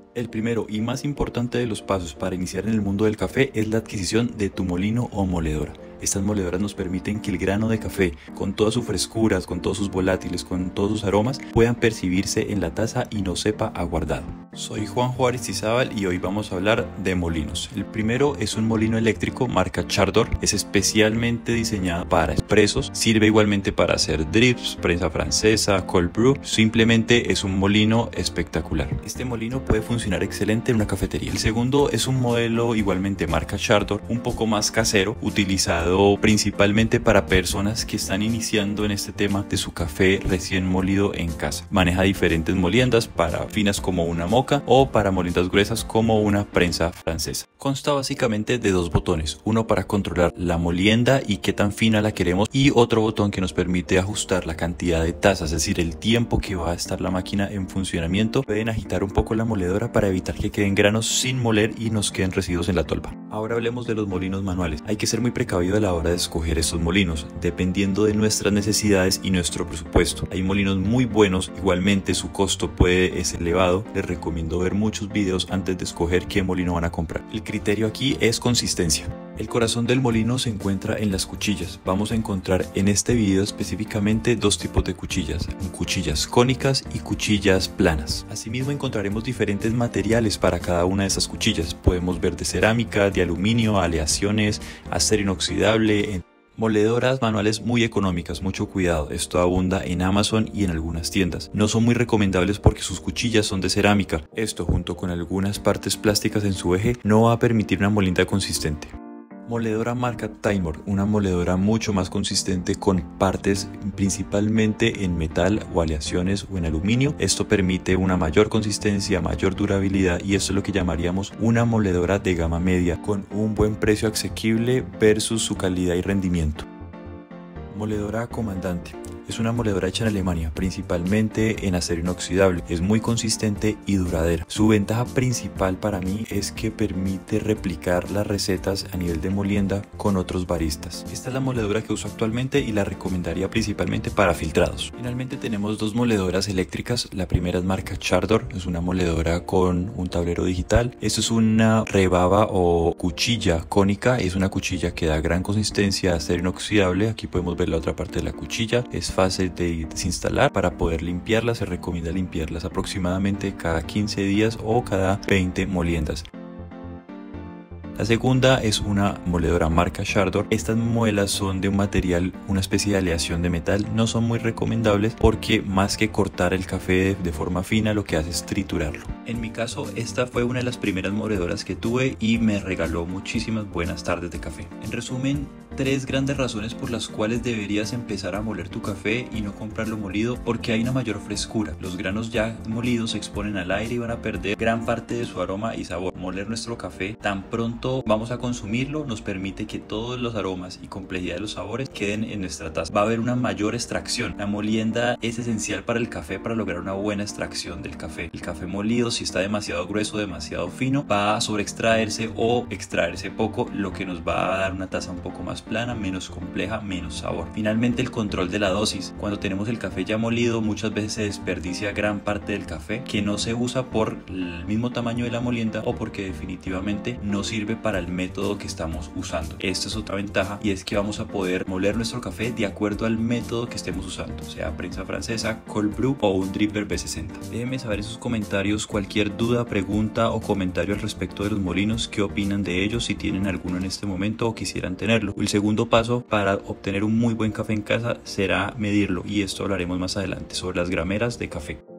El primero y más importante de los pasos para iniciar en el mundo del café es la adquisición de tu molino o moledora. Estas moledoras nos permiten que el grano de café, con todas sus frescuras, con todos sus volátiles, con todos sus aromas, puedan percibirse en la taza y no sepa aguardado. Soy Juanjo Aristizábal y hoy vamos a hablar de molinos. El primero es un molino eléctrico marca Chardor. Es especialmente diseñado para expresos. Sirve igualmente para hacer drips, prensa francesa, cold brew. Simplemente es un molino espectacular. Este molino puede funcionar excelente en una cafetería. El segundo es un modelo igualmente marca Chardor, un poco más casero, utilizado principalmente para personas que están iniciando en este tema de su café recién molido en casa. Maneja diferentes moliendas para finas como una moka o para moliendas gruesas como una prensa francesa. Consta básicamente de dos botones, uno para controlar la molienda y qué tan fina la queremos y otro botón que nos permite ajustar la cantidad de tazas, es decir, el tiempo que va a estar la máquina en funcionamiento. Pueden agitar un poco la moledora para evitar que queden granos sin moler y nos queden residuos en la tolva. Ahora hablemos de los molinos manuales. Hay que ser muy precavido a la hora de escoger estos molinos, dependiendo de nuestras necesidades y nuestro presupuesto. Hay molinos muy buenos, igualmente su costo es elevado. Les recomiendo ver muchos videos antes de escoger qué molino van a comprar. El criterio aquí es consistencia. El corazón del molino se encuentra en las cuchillas. Vamos a encontrar en este video específicamente dos tipos de cuchillas, cuchillas cónicas y cuchillas planas. Asimismo encontraremos diferentes materiales para cada una de esas cuchillas. Podemos ver de cerámica, de aluminio, aleaciones, acero inoxidable. Moledoras manuales muy económicas, mucho cuidado, esto abunda en Amazon y en algunas tiendas. No son muy recomendables porque sus cuchillas son de cerámica. Esto junto con algunas partes plásticas en su eje no va a permitir una molienda consistente. Moledora marca Taimor, una moledora mucho más consistente con partes principalmente en metal o aleaciones o en aluminio. Esto permite una mayor consistencia, mayor durabilidad y esto es lo que llamaríamos una moledora de gama media con un buen precio asequible versus su calidad y rendimiento. Moledora Comandante. Es una moledora hecha en Alemania, principalmente en acero inoxidable. Es muy consistente y duradera. Su ventaja principal para mí es que permite replicar las recetas a nivel de molienda con otros baristas. Esta es la moledora que uso actualmente y la recomendaría principalmente para filtrados. Finalmente tenemos dos moledoras eléctricas. La primera es marca Chardor, es una moledora con un tablero digital. Esto es una rebaba o cuchilla cónica. Es una cuchilla que da gran consistencia, acero inoxidable. Aquí podemos ver la otra parte de la cuchilla. Es fácil de desinstalar. Para poder limpiarlas se recomienda limpiarlas aproximadamente cada 15 días o cada 20 moliendas. La segunda es una moledora marca Chardor. Estas muelas son de un material, una especie de aleación de metal. No son muy recomendables porque más que cortar el café de forma fina lo que hace es triturarlo. En mi caso esta fue una de las primeras moledoras que tuve y me regaló muchísimas buenas tardes de café. En resumen, tres grandes razones por las cuales deberías empezar a moler tu café y no comprarlo molido, porque hay una mayor frescura. Los granos ya molidos se exponen al aire y van a perder gran parte de su aroma y sabor. Moler nuestro café tan pronto vamos a consumirlo nos permite que todos los aromas y complejidad de los sabores queden en nuestra taza. Va a haber una mayor extracción. La molienda es esencial para el café para lograr una buena extracción del café. El café molido, si está demasiado grueso, demasiado fino, va a sobreextraerse o extraerse poco, lo que nos va a dar una taza un poco más plana, menos compleja, menos sabor. Finalmente, el control de la dosis. Cuando tenemos el café ya molido, muchas veces se desperdicia gran parte del café que no se usa por el mismo tamaño de la molienda o porque definitivamente no sirve para el método que estamos usando. Esta es otra ventaja y es que vamos a poder moler nuestro café de acuerdo al método que estemos usando, sea prensa francesa, cold brew o un dripper B60. Déjenme saber en sus comentarios cualquier duda, pregunta o comentario al respecto de los molinos, qué opinan de ellos, si tienen alguno en este momento o quisieran tenerlo. El segundo paso para obtener un muy buen café en casa será medirlo y esto hablaremos más adelante sobre las grameras de café.